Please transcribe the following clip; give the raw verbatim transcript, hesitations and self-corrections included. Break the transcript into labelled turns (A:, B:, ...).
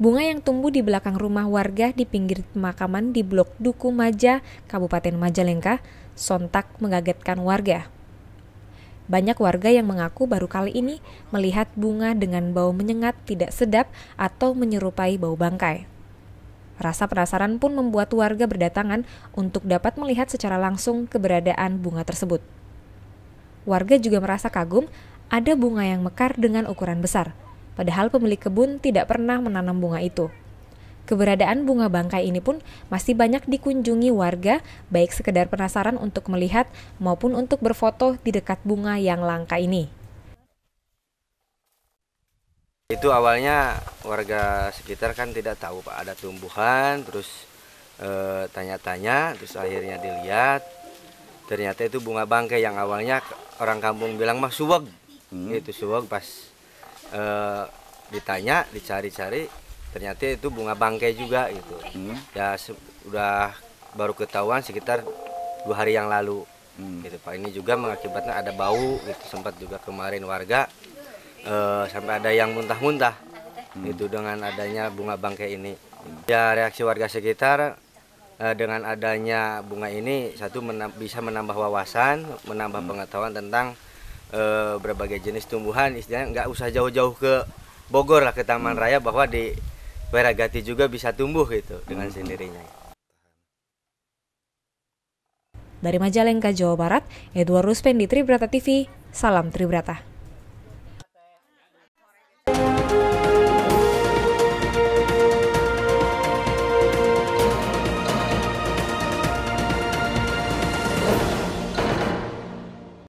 A: Bunga yang tumbuh di belakang rumah warga di pinggir pemakaman di Blok Duku Maja, Kabupaten Majalengka, sontak mengagetkan warga. Banyak warga yang mengaku baru kali ini melihat bunga dengan bau menyengat tidak sedap atau menyerupai bau bangkai. Rasa penasaran pun membuat warga berdatangan untuk dapat melihat secara langsung keberadaan bunga tersebut. Warga juga merasa kagum ada bunga yang mekar dengan ukuran besar, padahal pemilik kebun tidak pernah menanam bunga itu. Keberadaan bunga bangkai ini pun masih banyak dikunjungi warga, baik sekedar penasaran untuk melihat maupun untuk berfoto di dekat bunga yang langka ini.
B: Itu awalnya warga sekitar kan tidak tahu Pak ada tumbuhan, terus eh, tanya-tanya, terus akhirnya dilihat, ternyata itu bunga bangkai yang awalnya orang kampung bilang mah suweg, hmm. itu suweg pas eh, ditanya, dicari-cari, ternyata itu bunga bangkai juga gitu. Hmm. Ya sudah baru ketahuan sekitar dua hari yang lalu, hmm. gitu Pak. Ini juga mengakibatkan ada bau, gitu sempat juga kemarin warga. Uh, sampai ada yang muntah-muntah hmm. itu dengan adanya bunga bangkai ini. Ya reaksi warga sekitar uh, dengan adanya bunga ini satu menam, bisa menambah wawasan, menambah hmm. pengetahuan tentang uh, berbagai jenis tumbuhan. Istilahnya nggak usah jauh-jauh ke Bogor lah, ke Taman hmm. Raya, bahwa di Weragati juga bisa tumbuh gitu dengan hmm. sendirinya.
A: Dari Majalengka, Jawa Barat, Edward Ruspendi, Tribrata T V, salam Tribrata.